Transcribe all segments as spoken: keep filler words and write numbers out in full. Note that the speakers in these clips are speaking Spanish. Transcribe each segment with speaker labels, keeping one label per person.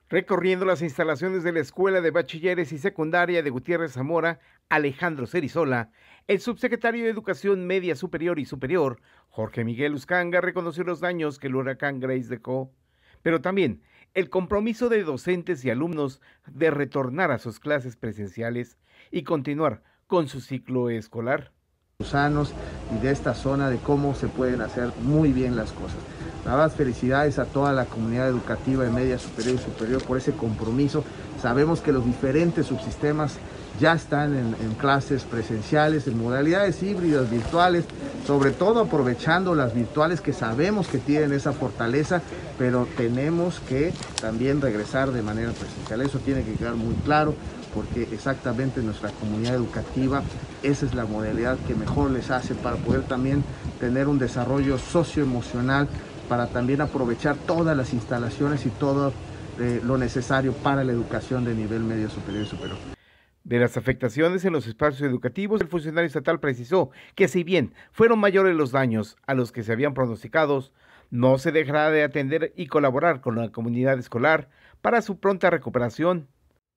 Speaker 1: Recorriendo las instalaciones de la Escuela de Bachilleres y Secundaria de Gutiérrez Zamora, Alejandro Cerizola, el subsecretario de Educación Media Superior y Superior, Jorge Miguel Uscanga, reconoció los daños que el huracán Grace dejó, pero también el compromiso de docentes y alumnos de retornar a sus clases presenciales y continuar con su ciclo escolar.
Speaker 2: Sanos y de esta zona de cómo se pueden hacer muy bien las cosas. Nada más felicidades a toda la comunidad educativa de media superior y superior por ese compromiso. Sabemos que los diferentes subsistemas ya están en, en clases presenciales, en modalidades híbridas, virtuales, sobre todo aprovechando las virtuales que sabemos que tienen esa fortaleza, pero tenemos que también regresar de manera presencial. Eso tiene que quedar muy claro, porque exactamente nuestra comunidad educativa, esa es la modalidad que mejor les hace para poder también tener un desarrollo socioemocional, para también aprovechar todas las instalaciones y todo eh, lo necesario para la educación de nivel medio superior y superior.
Speaker 1: De las afectaciones en los espacios educativos, el funcionario estatal precisó que si bien fueron mayores los daños a los que se habían pronosticado, no se dejará de atender y colaborar con la comunidad escolar para su pronta recuperación.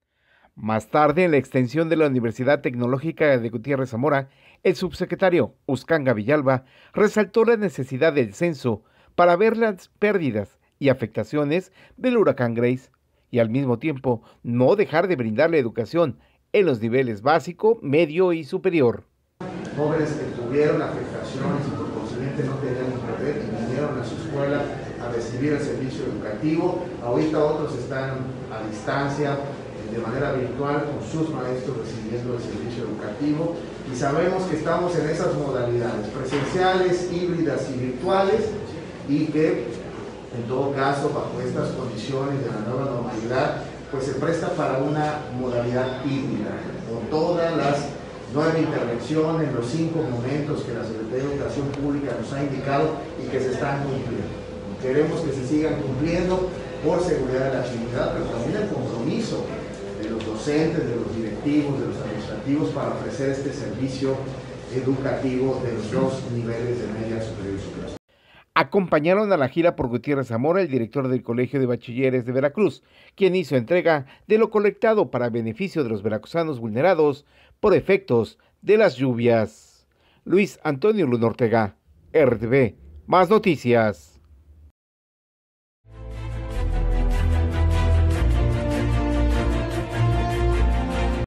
Speaker 1: Más tarde, en la extensión de la Universidad Tecnológica de Gutiérrez Zamora, el subsecretario Uscanga Villalba resaltó la necesidad del censo para ver las pérdidas y afectaciones del huracán Grace y al mismo tiempo no dejar de brindarle educación en los niveles básico, medio y superior.
Speaker 2: Jóvenes que tuvieron afectaciones y por consiguiente no tenían internet y vinieron a su escuela a recibir el servicio educativo. Ahorita otros están a distancia, de manera virtual, con sus maestros recibiendo el servicio educativo, y sabemos que estamos en esas modalidades presenciales, híbridas y virtuales, y que en todo caso bajo estas condiciones de la nueva normalidad pues se presta para una modalidad híbrida, con todas las nueva intervención en los cinco momentos que la Secretaría de Educación Pública nos ha indicado y que se están cumpliendo. Queremos que se sigan cumpliendo por seguridad de la comunidad, pero también el compromiso de los docentes, de los directivos, de los administrativos para ofrecer este servicio educativo de los dos niveles de media superior y superior.
Speaker 1: Acompañaron a la gira por Gutiérrez Zamora el director del Colegio de Bachilleres de Veracruz, quien hizo entrega de lo colectado para beneficio de los veracruzanos vulnerados por efectos de las lluvias. Luis Antonio Luna Ortega, R T V, Más Noticias.